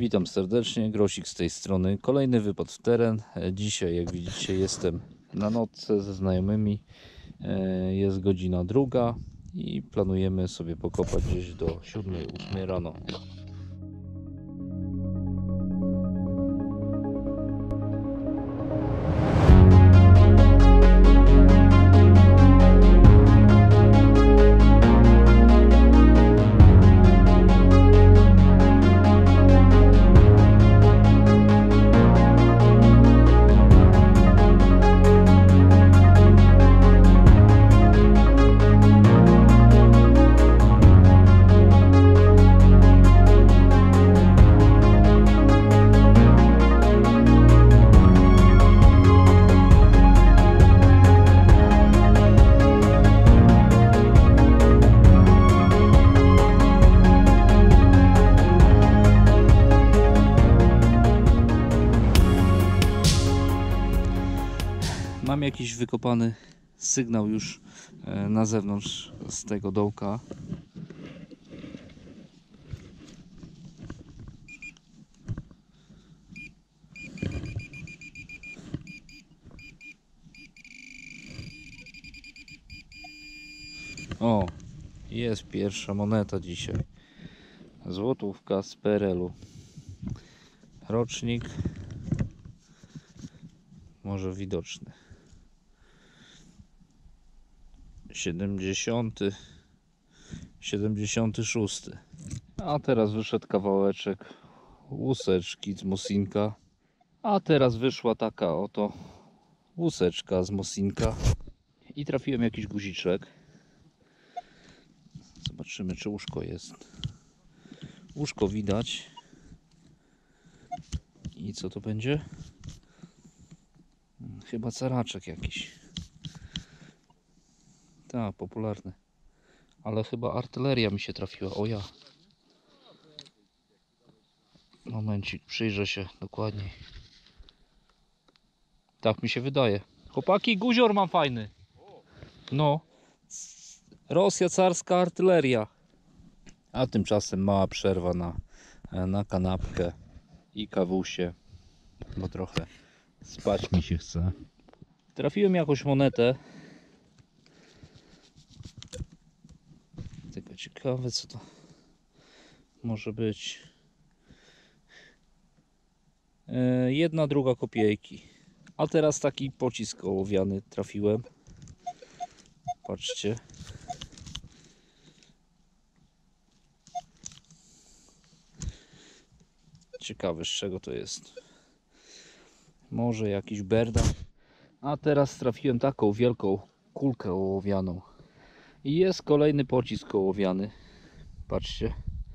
Witam serdecznie, Grosik z tej strony. Kolejny wypad w teren. Dzisiaj, jak widzicie, jestem na nocce ze znajomymi. Jest godzina 2 i planujemy sobie pokopać gdzieś do 7-8 rano. Mam jakiś wykopany sygnał już na zewnątrz z tego dołka. O, jest pierwsza moneta dzisiaj. Złotówka z PRL-u. Rocznik może widoczny. 76. A teraz wyszedł kawałeczek łuseczki z Mosinka. A teraz wyszła taka oto łuseczka z Mosinka. I trafiłem jakiś guziczek. Zobaczymy, czy łóżko jest. Łóżko widać. I co to będzie? Chyba caraczek jakiś. Tak, popularny. Ale chyba artyleria mi się trafiła. O ja. Momencik, przyjrzę się dokładniej. Tak mi się wydaje. Chłopaki, guzior mam fajny. No. Rosja, carska artyleria. A tymczasem mała przerwa na kanapkę i kawusie. Bo trochę spać mi się chce. Trafiłem jakąś monetę. Tylko ciekawe, co to może być. 1/2 kopiejki. A teraz taki pocisk ołowiany trafiłem. Patrzcie. Ciekawe, z czego to jest. Może jakiś berda. A teraz trafiłem taką wielką kulkę ołowianą. I jest kolejny pocisk ołowiany. Patrzcie.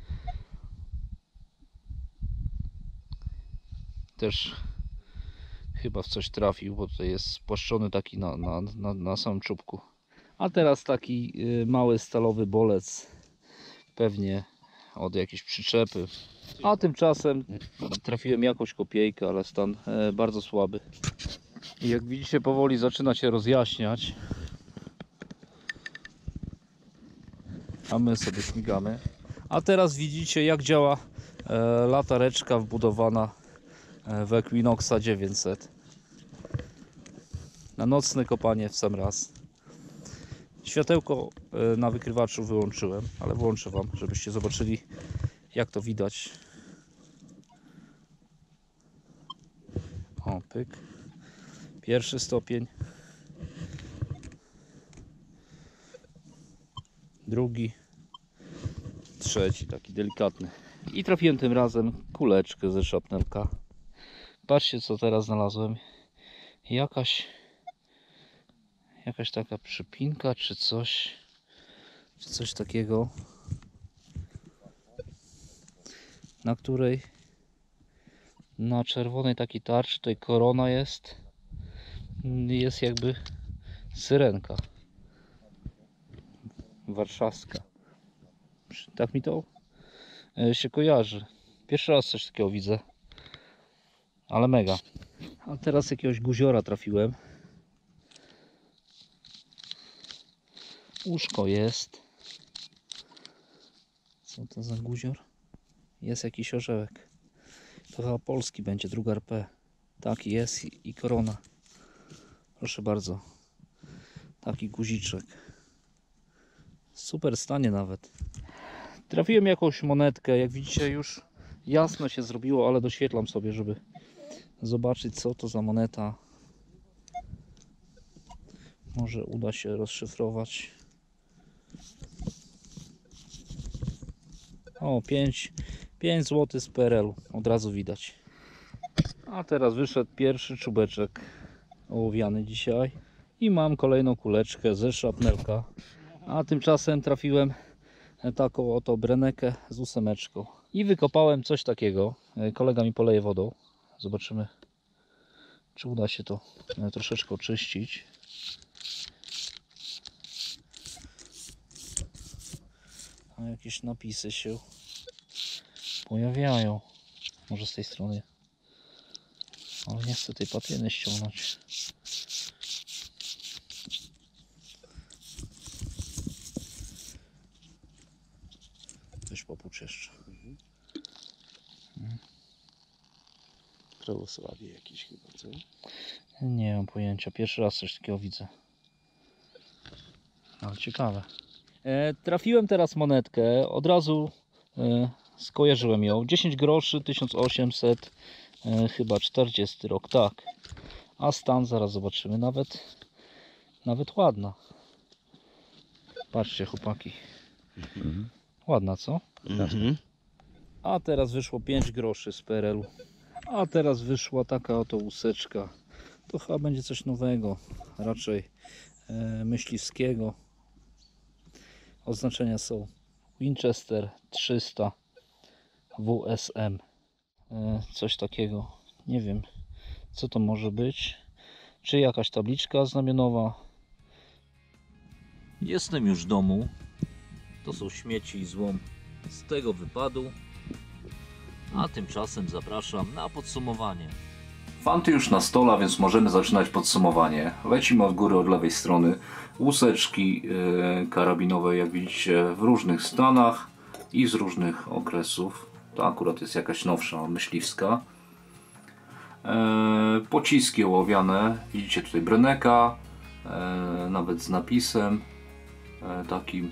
Też chyba w coś trafił, bo tutaj jest spłaszczony taki na samym czubku. A teraz taki mały stalowy bolec. Pewnie od jakiejś przyczepy. A tymczasem trafiłem jakąś kopiejkę, ale stan bardzo słaby. I jak widzicie, powoli zaczyna się rozjaśniać. A my sobie śmigamy. A teraz widzicie, jak działa latareczka wbudowana w Equinoxa 900. Na nocne kopanie w sam raz. Światełko na wykrywaczu wyłączyłem, ale włączę wam, żebyście zobaczyli, jak to widać. O, pyk. Pierwszy stopień. Drugi. Trzeci, taki delikatny. I trafiłem tym razem kuleczkę ze szapnelka. Patrzcie, co teraz znalazłem. Jakaś taka przypinka, czy coś takiego, na której na czerwonej takiej tarczy, tutaj korona jest jakby syrenka warszawska. Tak mi to się kojarzy. Pierwszy raz coś takiego widzę, ale mega. A teraz jakiegoś guziora trafiłem. Łóżko jest. Co to za guzior? Jest jakiś orzełek. To chyba polski będzie, druga RP. Taki jest i korona. Proszę bardzo. Taki guziczek. Super stanie nawet. Trafiłem jakąś monetkę, jak widzicie już jasno się zrobiło, ale doświetlam sobie, żeby zobaczyć co to za moneta. Może uda się rozszyfrować. O, 5 zł z PRL-u, od razu widać. A teraz wyszedł pierwszy czubeczek ołowiany dzisiaj. I mam kolejną kuleczkę ze szrapnelka. A tymczasem trafiłem taką oto brenekę z 8. I wykopałem coś takiego. Kolega mi poleje wodą. Zobaczymy, czy uda się to troszeczkę oczyścić. A jakieś napisy się pojawiają. Może z tej strony. Ale nie chcę tej patyny ściągnąć. Weź popucz jeszcze. Prawosławie jakieś chyba, co? Nie mam pojęcia. Pierwszy raz coś takiego widzę. Ale ciekawe. Trafiłem teraz monetkę. Od razu skojarzyłem ją. 10 groszy, 1800, chyba 40 rok, tak. A stan zaraz zobaczymy. Nawet ładna. Patrzcie, chłopaki. Ładna, co? A teraz wyszło 5 groszy z PRL-u. A teraz wyszła taka oto łuseczka. To chyba będzie coś nowego. Raczej myśliwskiego. Oznaczenia są Winchester 300 WSM. Coś takiego. Nie wiem, co to może być. Czy jakaś tabliczka znamionowa. Jestem już w domu. To są śmieci i złom z tego wypadu. A tymczasem zapraszam na podsumowanie. Fanty już na stole, więc możemy zaczynać podsumowanie. Lecimy od góry, od lewej strony. Łuseczki karabinowe, jak widzicie, w różnych stanach i z różnych okresów. To akurat jest jakaś nowsza, myśliwska. Pociski ołowiane. Widzicie tutaj breneka, nawet z napisem takim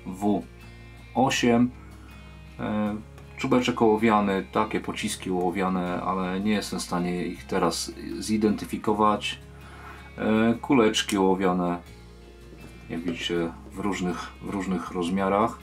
W8. Czubeczek ołowiany, takie pociski ołowiane, ale nie jestem w stanie ich teraz zidentyfikować. Kuleczki ołowiane, jak widzicie, w różnych rozmiarach.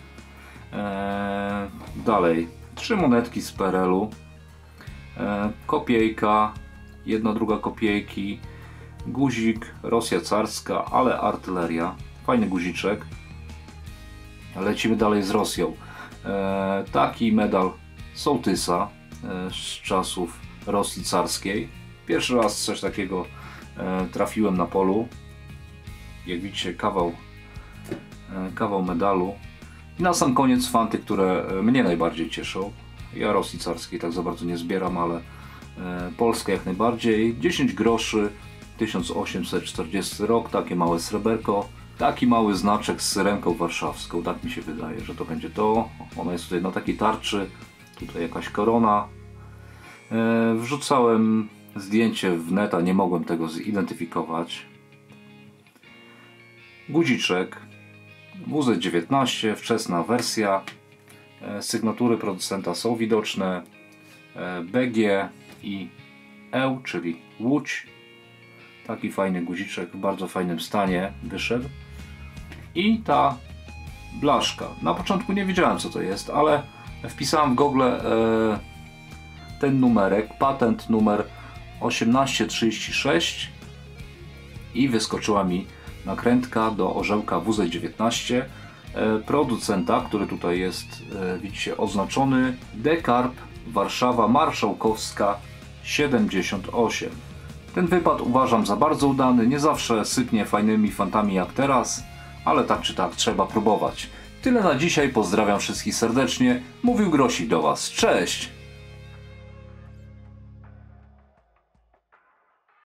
Dalej, 3 monetki z PRL-u. Kopiejka, jedna druga kopiejki, guzik, Rosja carska, ale artyleria. Fajny guziczek. Lecimy dalej z Rosją. Taki medal sołtysa z czasów Rosji carskiej. Pierwszy raz coś takiego trafiłem na polu. Jak widzicie, kawał medalu. I na sam koniec fanty, które mnie najbardziej cieszą. Ja Rosji carskiej tak za bardzo nie zbieram, ale Polska jak najbardziej. 10 groszy, 1840 rok, takie małe sreberko. Taki mały znaczek z syrenką warszawską, tak mi się wydaje, że to będzie to. Ona jest tutaj na takiej tarczy, tutaj jakaś korona. Wrzucałem zdjęcie w neta, nie mogłem tego zidentyfikować. Guziczek, WZ19, wczesna wersja. Sygnatury producenta są widoczne. BG i EU, czyli Łódź. Taki fajny guziczek, w bardzo fajnym stanie wyszedł. I ta blaszka. Na początku nie wiedziałem, co to jest, ale wpisałem w Google ten numerek, patent numer 1836 i wyskoczyła mi nakrętka do orzełka WZ19 producenta, który tutaj jest, widzicie, oznaczony Dekarp Warszawa Marszałkowska 78. Ten wypad uważam za bardzo udany, nie zawsze sypnie fajnymi fantami jak teraz, ale tak czy tak trzeba próbować. Tyle na dzisiaj, pozdrawiam wszystkich serdecznie, mówił Grosik do Was, cześć!